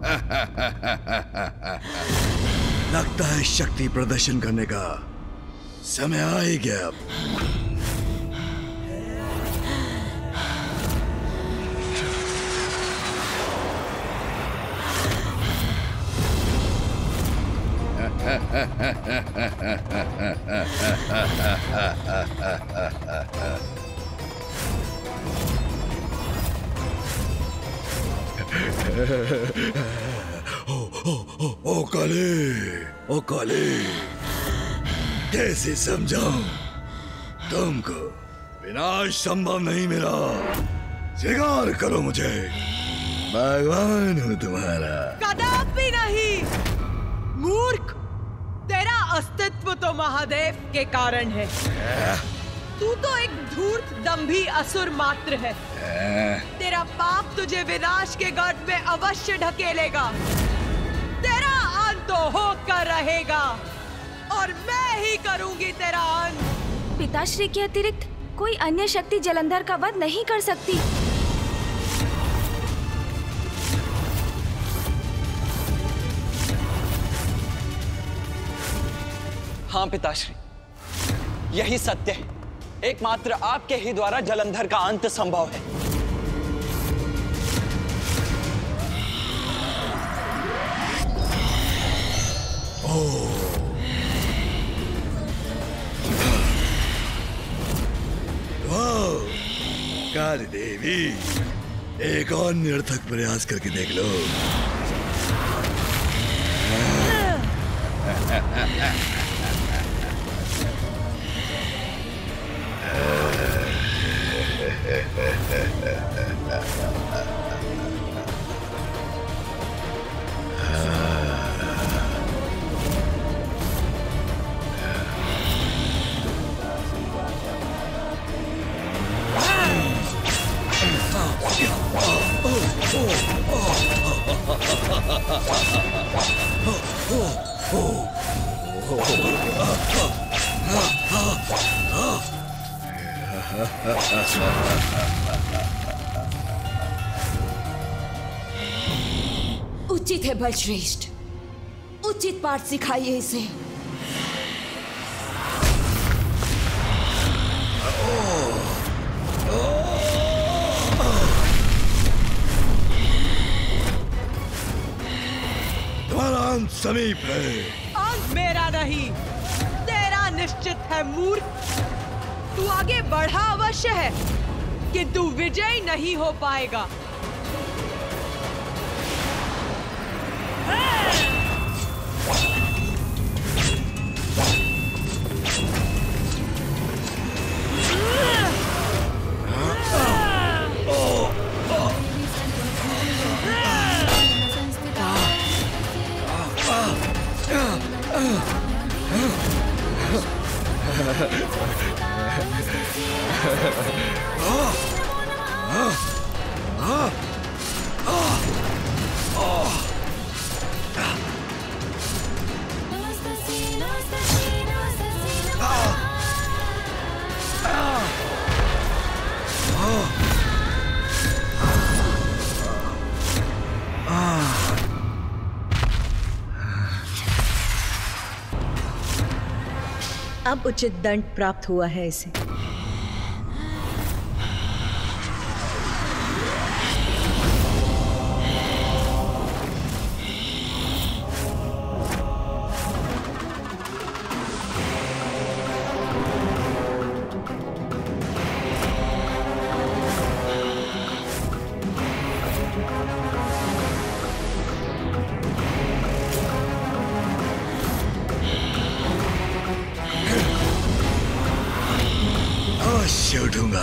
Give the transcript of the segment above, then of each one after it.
लगता है शक्ति प्रदर्शन करने का समय आ ही गया अब। ओ काले, कैसे समझाऊं तुमको? विनाश संभव नहीं मेरा, स्वीकार करो मुझे, भगवान हूं तुम्हारा। कदापि नहीं मूर्ख, तेरा अस्तित्व तो महादेव के कारण है। तू तो एक धूर्त दंभी असुर मात्र है। तेरा पाप तुझे विनाश के गर्त में अवश्य ढकेलेगा। तेरा अंत तो होकर रहेगा और मैं ही करूंगी तेरा अंत। पिताश्री के अतिरिक्त कोई अन्य शक्ति जलंधर का वध नहीं कर सकती। हाँ पिताश्री, यही सत्य है। एकमात्र आपके ही द्वारा जलंधर का अंत संभव है। काली देवी, एक और निरर्थक प्रयास करके देख लो। उचित है बलश्रेष्ठ, उचित पाठ सिखाइए इसे। तुम्हारा अंत समीप है। अंत मेरा नहीं, तेरा निश्चित है मूर्ख। तू आगे बढ़ा अवश्य है, किंतु विजय नहीं हो पाएगा। अब उचित दंड प्राप्त हुआ है इसे। अवश्य उठूंगा।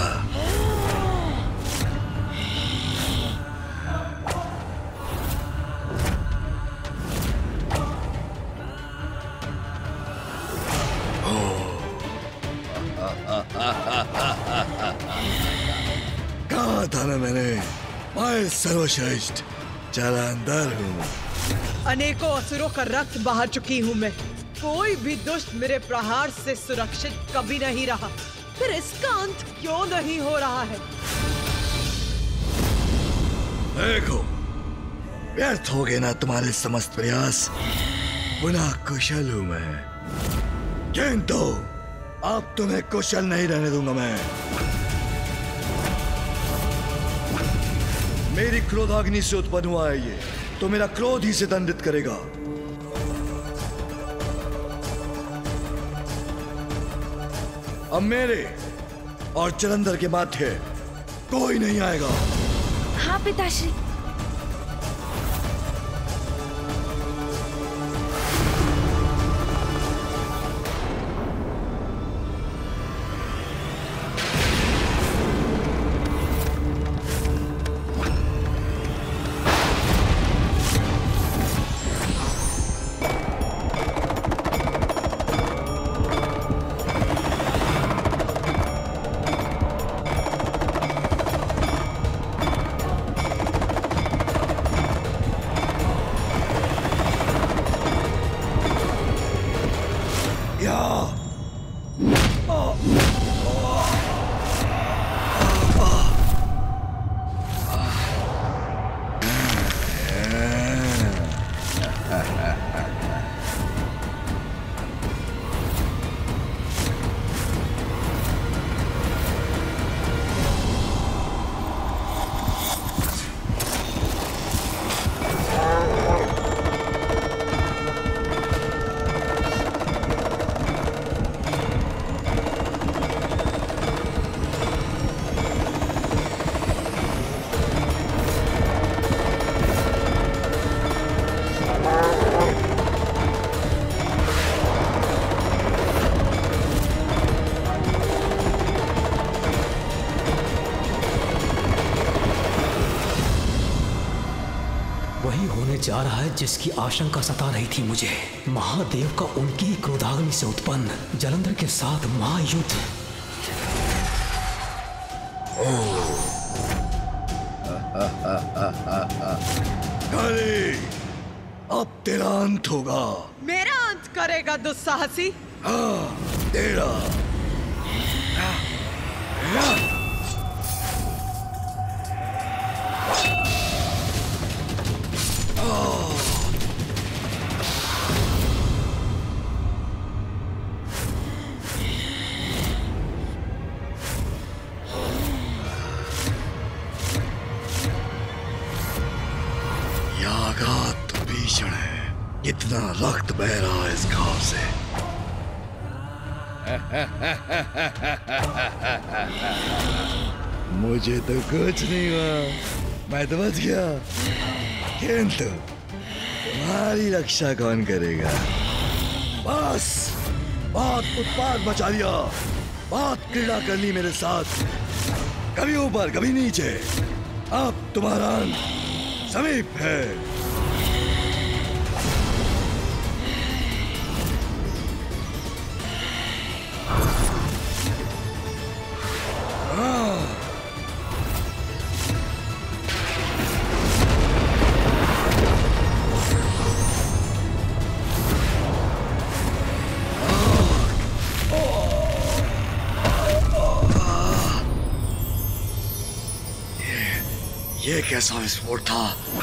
कहा था ना मैंने, मैं सर्वश्रेष्ठ जलंधर हूँ। अनेकों असुरों का रक्त बहा चुकी हूँ मैं। कोई भी दुष्ट मेरे प्रहार से सुरक्षित कभी नहीं रहा, फिर इसका अंत क्यों नहीं हो रहा है? देखो, व्यर्थ हो गए ना तुम्हारे समस्त प्रयास। पुनः कुशल हूं मैं, किंतु अब तुम्हें कुशल नहीं रहने दूंगा मैं। मेरी क्रोधाग्नि से उत्पन्न हुआ है ये, तो मेरा क्रोध ही से दंडित करेगा। अब मेरे और जलंधर के माथे कोई नहीं आएगा। हाँ पिताश्री। जा रहा है जिसकी आशंका सता रही थी मुझे। महादेव का उनकी ही क्रोधाग्नि से उत्पन्न जलंधर के साथ महायुद्ध। काली, अब तेरा अंत होगा। मेरा अंत करेगा दुस्साहसी? हाँ, तेरा। कितना रक्त बह रहा है इस घाव से। मुझे तो कुछ नहीं हुआ, मैं तो बच गया, किंतु तुम्हारी रक्षा कौन करेगा? बस बहुत उत्पाद मचा दिया, बहुत क्रीड़ा कर ली मेरे साथ, कभी ऊपर कभी नीचे। अब तुम्हारा अंत समीप है। ये कैसा विस्फोट था?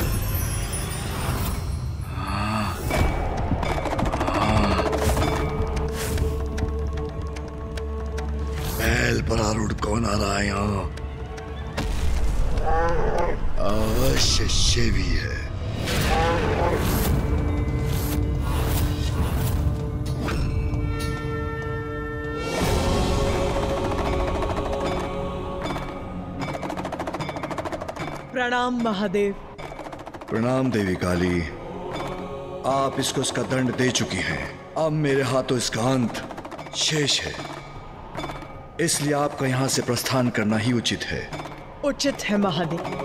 बैल पर आरूढ़ कौन आ रहा है यहाँ? अवश्य शेवी है। प्रणाम महादेव। प्रणाम देवी काली। आप इसको इसका दंड दे चुकी हैं। अब मेरे हाथों इसका अंत शेष है, इसलिए आपका यहां से प्रस्थान करना ही उचित है। उचित है महादेव।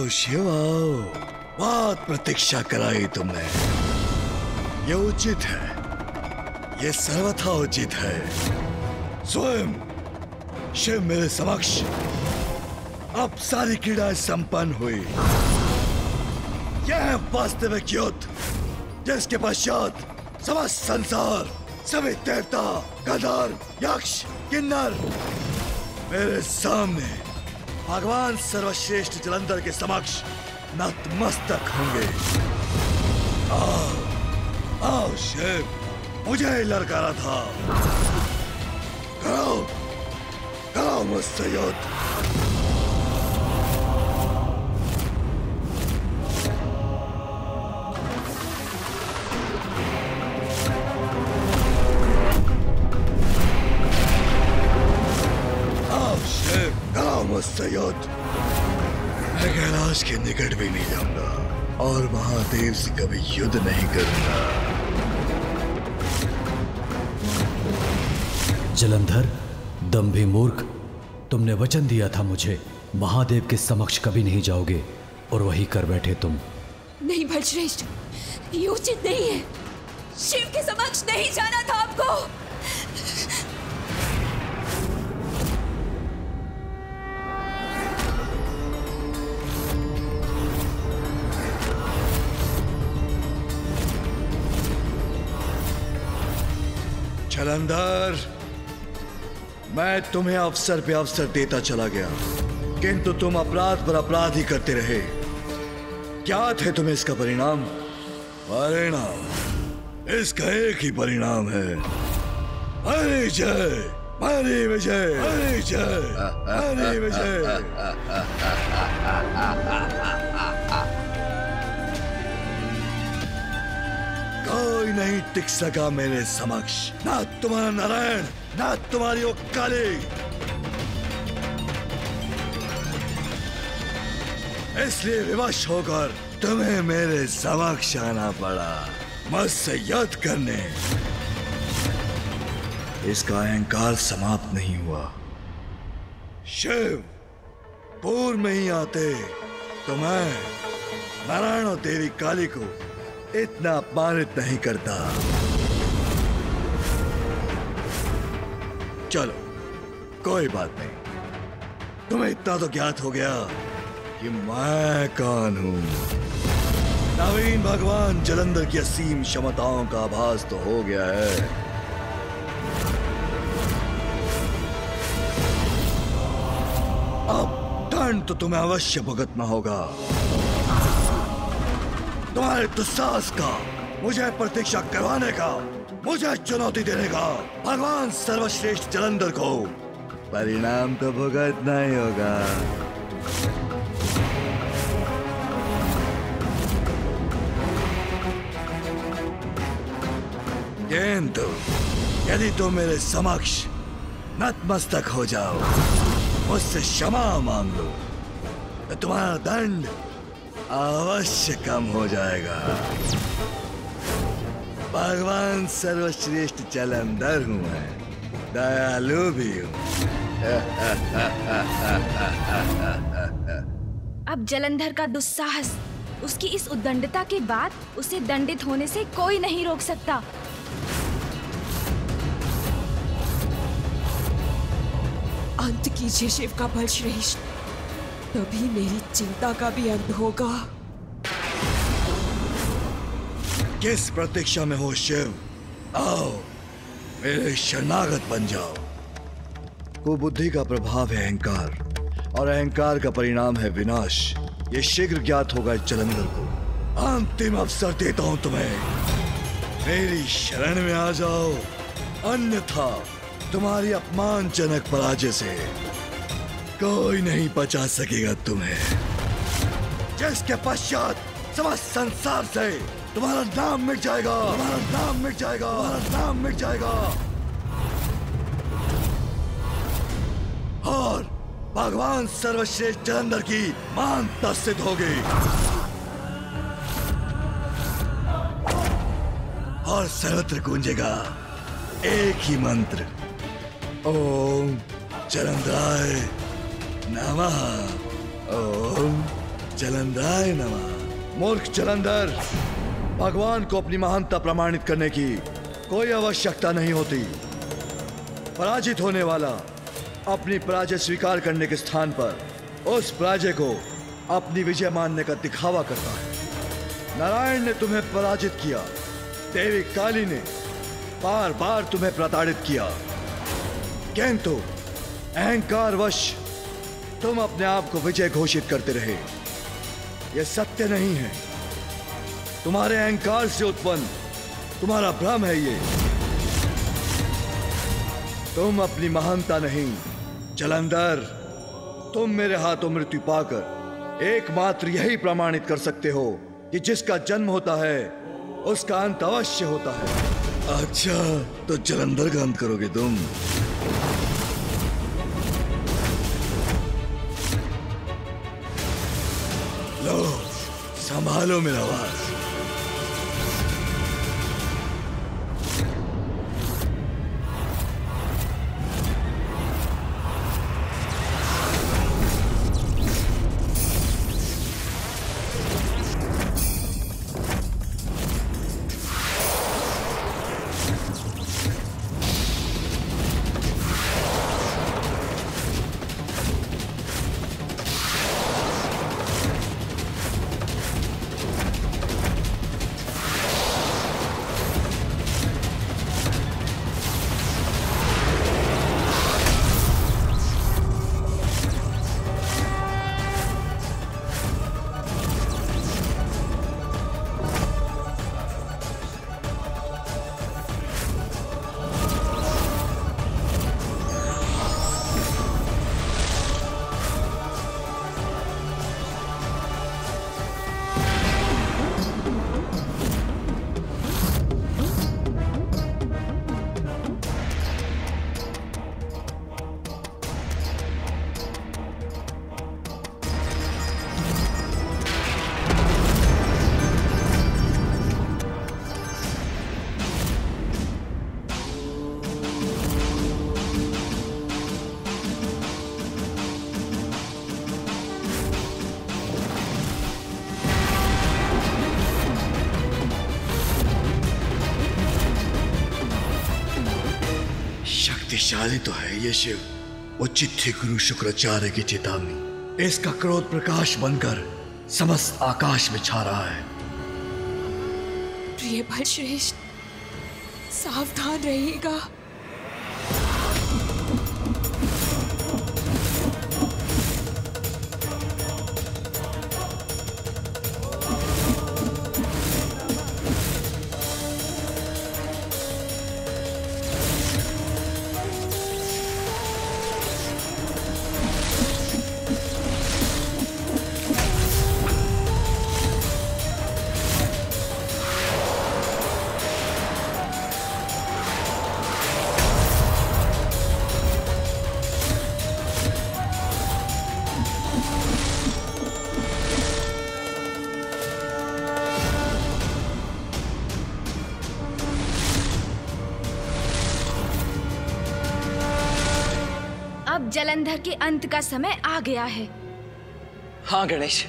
शिव आओ। बहुत प्रतीक्षा कराई तुमने। ये उचित है, ये सर्वथा उचित है। स्वयं शिव मेरे समक्ष। अब सारी क्रीड़ा संपन्न हुई। यह है वास्तविक युद्ध, जिसके पश्चात समस्त संसार, सभी देवता, गंधर्व, यक्ष, किन्नर मेरे सामने भगवान सर्वश्रेष्ठ जलंधर के समक्ष नतमस्तक होंगे। आओ शिव, मुझे ही ललकारा था। करो करो मुझसे युद्ध। मुझसे युद्ध। मैं कैलाश के निकट भी नहीं जाऊंगा और महादेव से कभी युद्ध नहीं करूंगा। जलंधर, दंभी मूर्ख, तुमने वचन दिया था मुझे, महादेव के समक्ष कभी नहीं जाओगे और वही कर बैठे तुम। नहीं बलश्रेष्ठ, ये उचित नहीं है। शिव के समक्ष नहीं जाना था आपको। जलंधर, मैं तुम्हें अवसर पे अवसर देता चला गया, किंतु तुम अपराध पर अपराध ही करते रहे। क्या थे तुम्हें इसका परिणाम? परिणाम इसका एक ही परिणाम है, हरी जय, हरी विजय, हरी जय, हरी विजय। कोई नहीं टिक सका मेरे समक्ष, ना तुम्हारा नारायण, ना तुम्हारी वो काली। इसलिए विवश होकर तुम्हें मेरे समक्ष आना पड़ा, मुझसे युद्ध करने। इसका अहंकार समाप्त नहीं हुआ। शिव पूर्व में ही आते तो मैं नारायण और देवी काली को इतना अपमानित नहीं करता। चलो कोई बात नहीं, तुम्हें इतना तो ज्ञात हो गया कि मैं कौन हूं। नवीन भगवान जलंधर की असीम क्षमताओं का आभास तो हो गया है। अब दंड तो तुम्हें अवश्य भुगतना होगा। तुम्हारे दुस्साहस का, मुझे प्रतीक्षा करवाने का, मुझे चुनौती देने का भगवान सर्वश्रेष्ठ जलंधर को परिणाम तो भुगतना ही होगा। किंतु यदि तुम मेरे समक्ष नतमस्तक हो जाओ, मुझसे क्षमा मांग लो, तो तुम्हारा दंड अवश्य कम हो जाएगा। भगवान सर्वश्रेष्ठ जलंधर हूं मैं, दयालु भी हूं। अब जलंधर का दुस्साहस, उसकी इस उद्दंडता के बाद उसे दंडित होने से कोई नहीं रोक सकता। अंत कीजिए शिव का बल श्रेष्ठ, तभी मेरी चिंता का भी अंत होगा। किस प्रतीक्षा में हो शिव? आओ मेरे शरणागत बन जाओ। कुबुद्धि का प्रभाव है अहंकार, और अहंकार का परिणाम है विनाश। ये शीघ्र ज्ञात होगा जलंधर को। अंतिम अवसर देता हूं तुम्हें, मेरी शरण में आ जाओ, अन्यथा तुम्हारी अपमानजनक पराजय से कोई नहीं बचा सकेगा तुम्हें, जिसके पश्चात समस्त संसार से तुम्हारा नाम मिट जाएगा, तुम्हारा नाम मिट जाएगा, तुम्हारा नाम मिट जाएगा। और भगवान सर्वश्रेष्ठ जलंधर की महानता सिद्ध होगी। और सर्वत्र गूंजेगा एक ही मंत्र, ओम जलंधराय नमः, ओम जलंधराय नमः। मूर्ख जलंधर, भगवान को अपनी महानता प्रमाणित करने की कोई आवश्यकता नहीं होती। पराजित होने वाला अपनी पराजय स्वीकार करने के स्थान पर उस पराजय को अपनी विजय मानने का दिखावा करता है। नारायण ने तुम्हें पराजित किया, देवी काली ने बार बार तुम्हें प्रताड़ित किया, किंतु अहंकारवश तुम अपने आप को विजय घोषित करते रहे। यह सत्य नहीं है, तुम्हारे अहंकार से उत्पन्न तुम्हारा भ्रम है ये। तुम अपनी महानता नहीं जलंधर, तुम मेरे हाथों मृत्यु पाकर एकमात्र यही प्रमाणित कर सकते हो कि जिसका जन्म होता है उसका अंत अवश्य होता है। अच्छा, तो जलंधर का अंत करोगे तुम? लो, संभालो मेरा आवाज। शक्तिशाली तो है ये शिव, उचित थी गुरु शुक्राचार्य की चेतावनी। इसका क्रोध प्रकाश बनकर समस्त आकाश में छा रहा है। प्रिय बलश्रेष्ठ, सावधान रहिएगा। अब जलंधर के अंत का समय आ गया है। हाँ गणेश,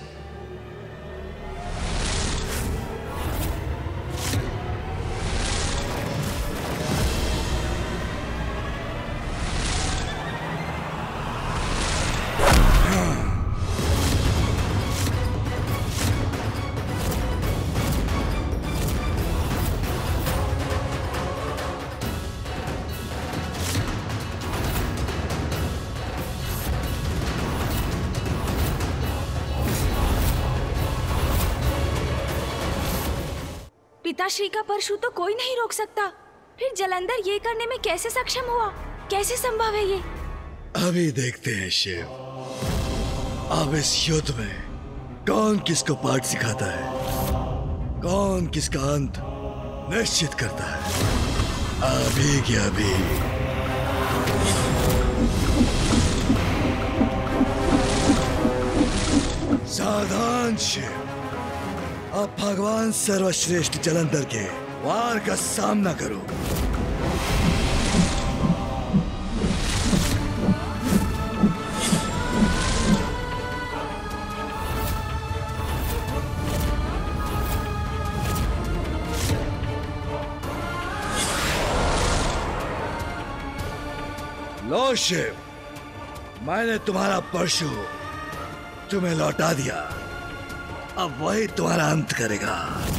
पिताश्री का परशु तो कोई नहीं रोक सकता, फिर जलंधर ये करने में कैसे सक्षम हुआ? कैसे संभव है ये? अभी देखते हैं शिव, अब इस युद्ध में कौन किसको पाठ सिखाता है, कौन किसका अंत निश्चित करता है। अभी क्या अभी। सावधान शिव, अब भगवान सर्वश्रेष्ठ जलंधर के वार का सामना करो। लो शिव, मैंने तुम्हारा परशु तुम्हें लौटा दिया। अब वही तुम्हारा अंत करेगा।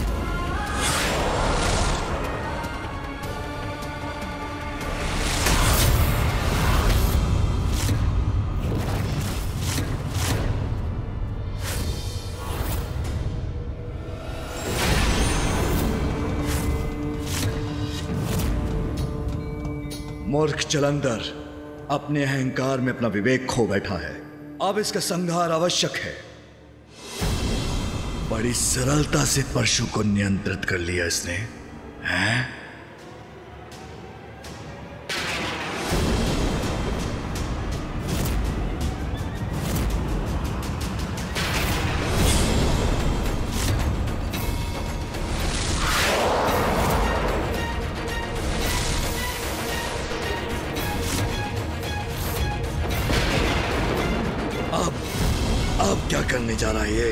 मूर्ख जलंधर अपने अहंकार में अपना विवेक खो बैठा है। अब इसका संहार आवश्यक है। बड़ी सरलता से परशु को नियंत्रित कर लिया इसने, हैं? अब क्या करने जा रहा है ये?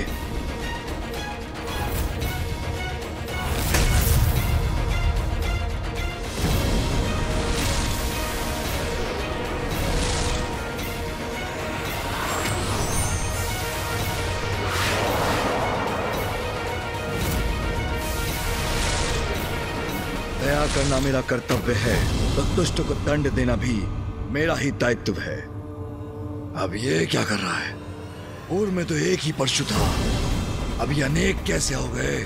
दया करना मेरा कर्तव्य है, तो दुष्ट को दंड देना भी मेरा ही दायित्व है। अब ये क्या कर रहा है? पूर्व में तो एक ही परशु था, अभी अनेक कैसे हो गए?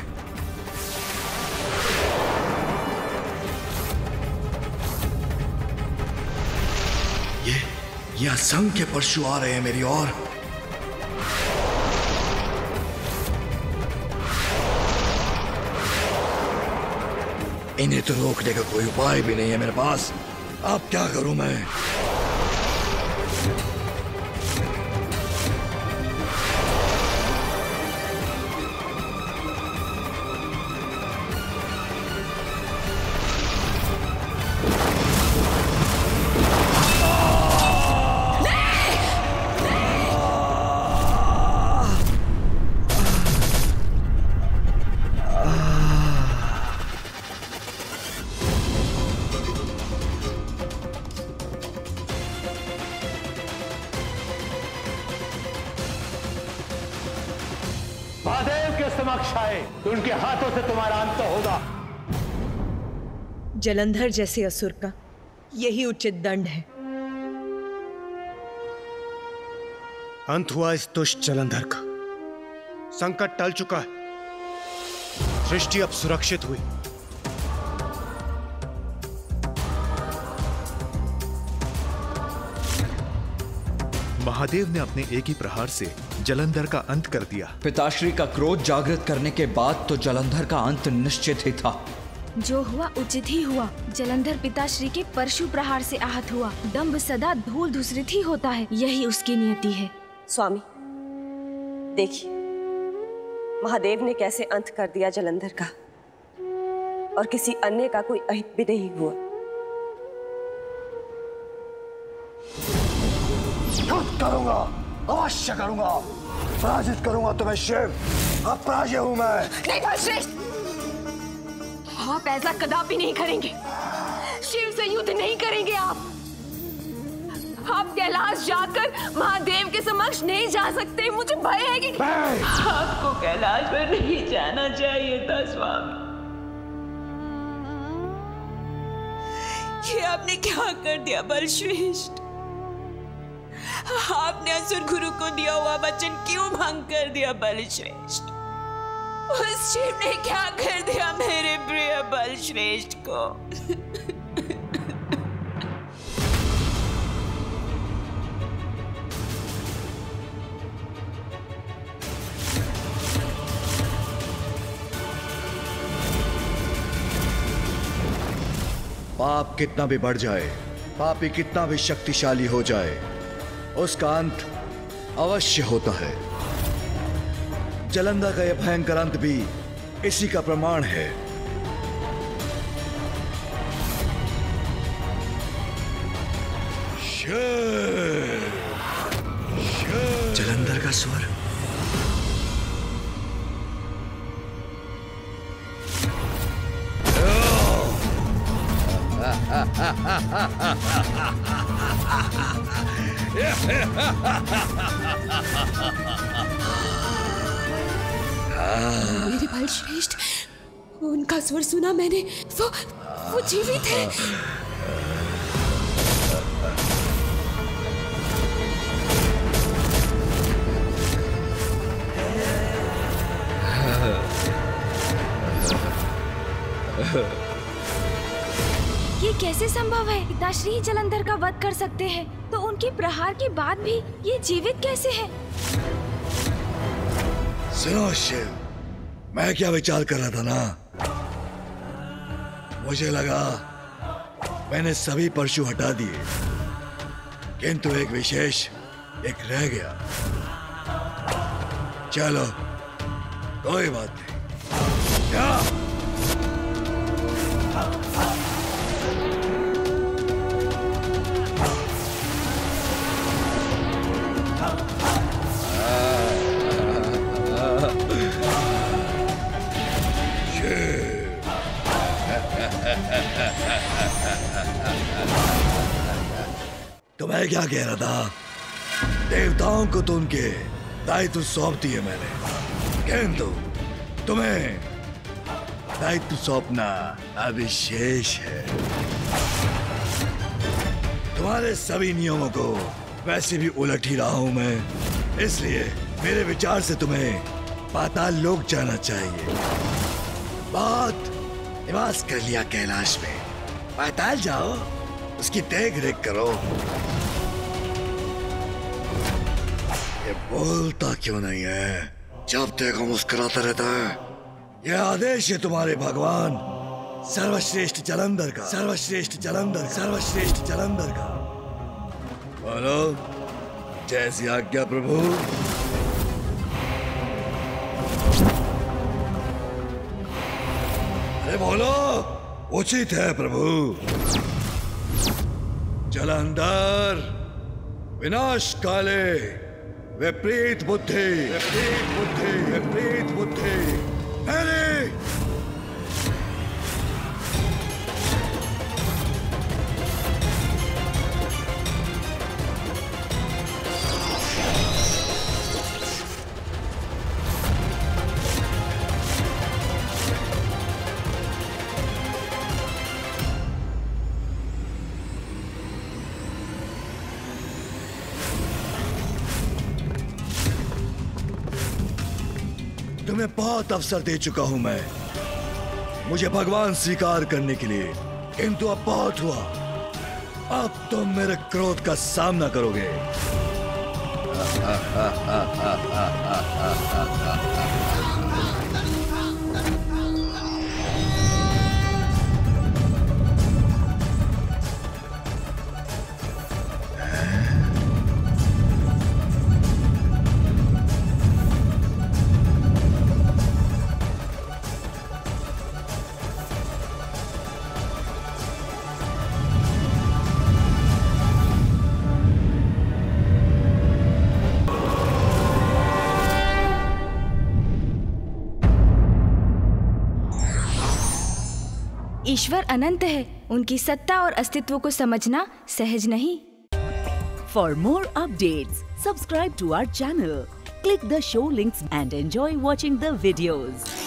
ये असंख्य परशु आ रहे हैं मेरी ओर। इन्हें तो रोकने का कोई उपाय भी नहीं है मेरे पास। अब क्या करूं मैं? महादेव के समक्ष आए तो उनके हाथों से तुम्हारा अंत होगा। जलंधर जैसे असुर का यही उचित दंड है। अंत हुआ इस दुष्ट जलंधर का। संकट टल चुका है, सृष्टि अब सुरक्षित हुई। महादेव ने अपने एक ही प्रहार से जलंधर का अंत कर दिया। पिताश्री का क्रोध जागृत करने के बाद तो जलंधर का अंत निश्चित ही था। जो हुआ उचित ही हुआ। जलंधर पिताश्री के परशु प्रहार से आहत हुआ। दंभ सदा धूल धूसरित ही होता है, यही उसकी नियति है। स्वामी देखिए, महादेव ने कैसे अंत कर दिया जलंधर का, और किसी अन्य का कोई अहित भी नहीं हुआ। करूंगा, अवश्य करूंगा, पराजित करूंगा तुम्हें शिव। अब पराजय हूं मैं। नहीं भस्मश्रेष्ठ, आप ऐसा कदापि नहीं करेंगे। शिव से युद्ध नहीं करेंगे आप कैलाश जाकर महादेव के समक्ष नहीं जा सकते। मुझे भय है कि आपको कैलाश पर नहीं जाना चाहिए था स्वामी। ये आपने क्या कर दिया बलश्रेष्ठ? आपने असुर गुरु को दिया हुआ वचन क्यों भंग कर दिया बलश्रेष्ठ? उस शिव ने क्या कर दिया मेरे प्रिय बलश्रेष्ठ को? पाप कितना भी बढ़ जाए, पापी कितना भी शक्तिशाली हो जाए, उसका अंत अवश्य होता है। जलंधर का यह भयंकर अंत भी इसी का प्रमाण है। जलंधर का स्वर मेरे बल श्रेष्ठ, उनका स्वर सुना मैंने, वो जीवित है। ये कैसे संभव है? पिताश्री जलंधर का वध कर सकते हैं, तो उनके प्रहार के बाद भी ये जीवित कैसे है? सुनो शिव, मैं क्या विचार कर रहा था ना, मुझे लगा मैंने सभी परशु हटा दिए, किंतु एक विशेष एक रह गया। चलो कोई बात नहीं। क्या? तो मैं क्या कह रहा था, देवताओं को तो उनके दायित्व सौंप दिए मैंने, किंतु तुम्हें दायित्व सौंपना अभी शेष है। तुम्हारे सभी नियमों को वैसे भी उलट ही रहा हूं मैं, इसलिए मेरे विचार से तुम्हें पाताल लोक जाना चाहिए। बहुत निवास कर लिया कैलाश में, पाताल जाओ, उसकी देख रेख करो। ये बोलता क्यों नहीं है? जब देखो मुस्कुराता रहता है। यह आदेश है तुम्हारे भगवान सर्वश्रेष्ठ जलंधर का, सर्वश्रेष्ठ जलंधर, सर्वश्रेष्ठ जलंधर का। बोलो, जैसी आज्ञा प्रभु। अरे बोलो, उचित है प्रभु। जलंधर, विनाश काले विपरीत बुद्धि, विपरीत बुद्धि, विपरीत बुद्धि मेरी। तुम्हें बहुत अवसर दे चुका हूं मैं, मुझे भगवान स्वीकार करने के लिए, किंतु अब बहुत हुआ। अब तुम मेरे क्रोध का सामना करोगे। ईश्वर अनंत है, उनकी सत्ता और अस्तित्व को समझना सहज नहीं। For more updates, subscribe to our channel, click the show links and enjoy watching the videos.